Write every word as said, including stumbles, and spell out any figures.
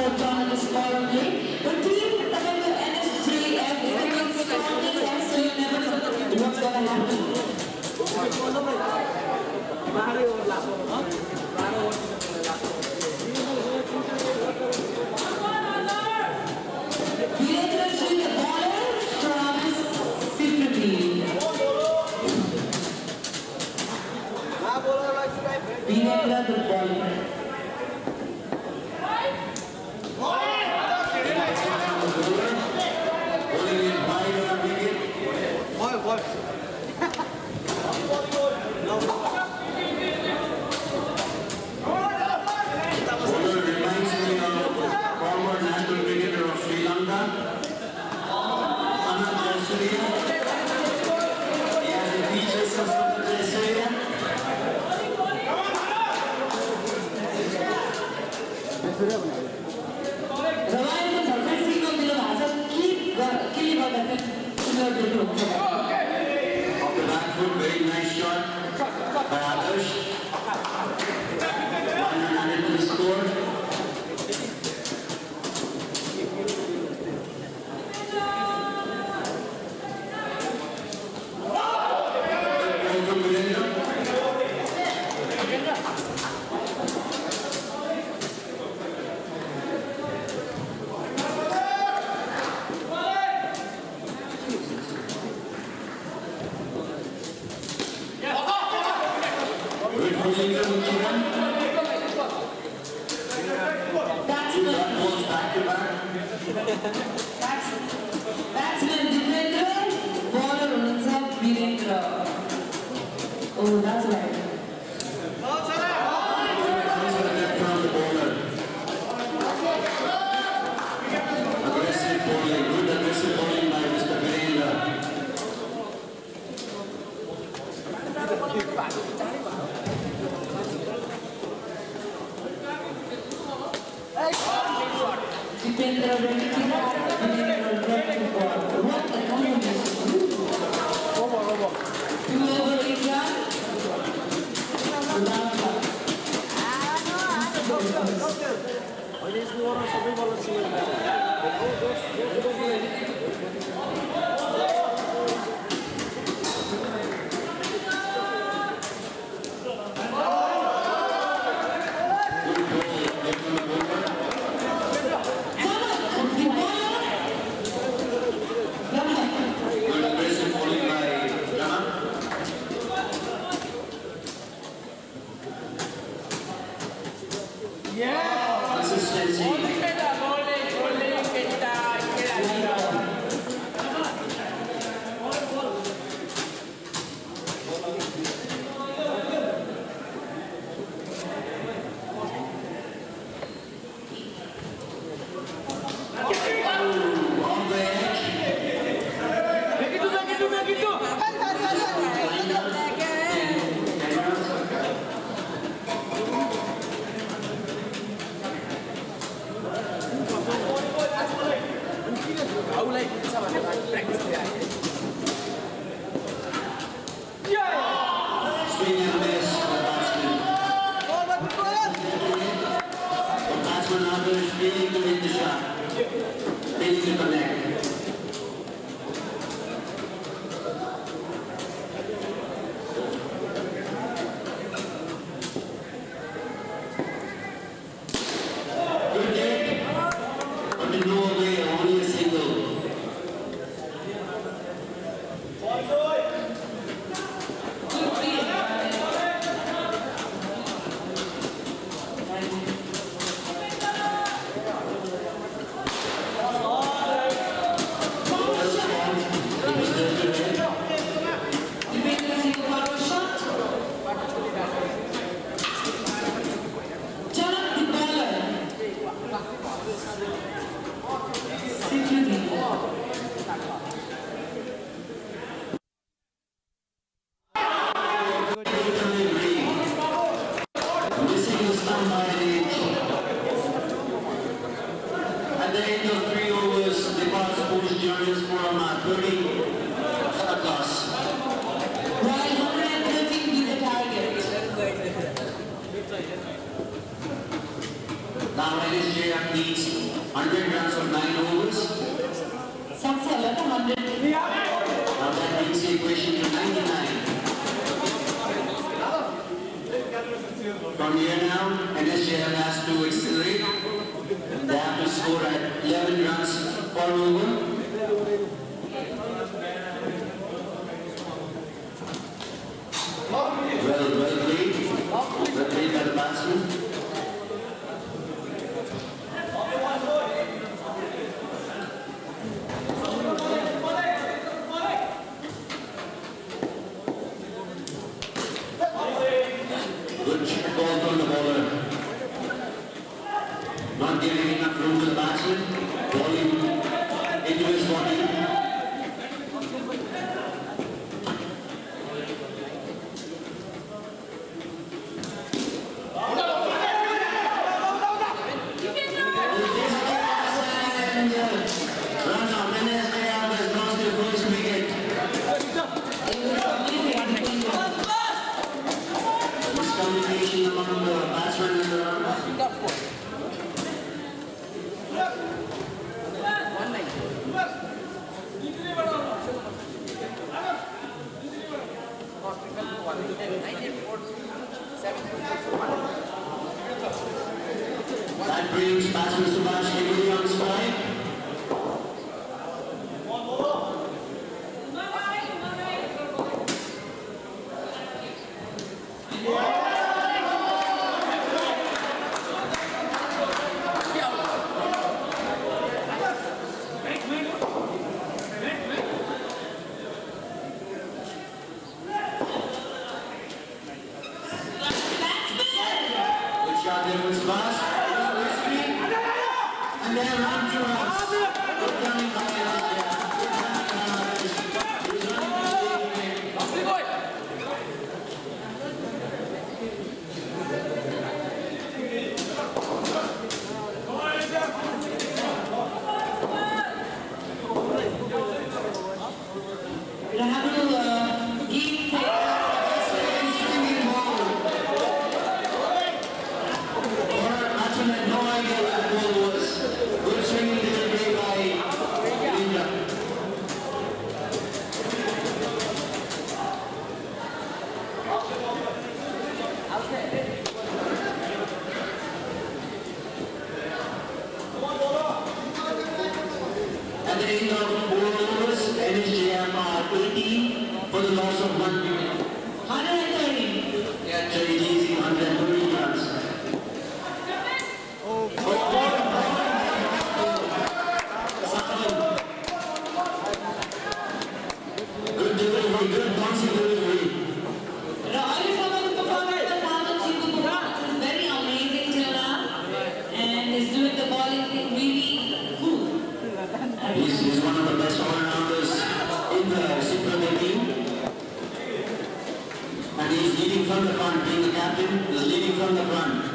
for John and the smaller play. The team coming to N S J F is coming strongly and so you never know what's going to happen. Virendra Singh, the baller from Sipradi. Virendra, the baller. Very nice shot by Adarsh. One run added to the score. Goal from Virendra. Batsman Dipendra, bowler runs up Virendra. Oh, that's right. Aggressive bowling, good aggressive bowling by Mister Virendra. Dipendra ready to bat, Virendra ready to ball. What a combination. Two over eight runs. Love that. Swing and miss for batsman. The batsman now is failing to hit the shot, failing to connect. Good hit, but in no way, only a single. equation to ninety-nine. From here now, N S J F has to accelerate. They have to score at eleven runs per over. Well, well played. Well played by the batsman. Good check ball from the bowler. Not giving enough room to the batsman. Bowling into his body. Communication among the batsmen and the runners. That brings batsman Subhash Kivuli on strike. There was fast, and then run to us. Good running by India. Good running by He's running to the game. Rahul uh, give had no idea what the ball was. Good swinging delivery by India. At the end of four overs, N S J F are eighteen for the loss of one wicket. one thirty. Yeah, very easy, one hundred thirty runs. Good delivery, good bouncing delivery. Rahul Saman's performance has performance is very amazing till now, and is doing the bowling thing really cool. He's, he's one of the best all-rounders in the Sipradi team. And he's leading from the front, being the captain, he's leading from the front.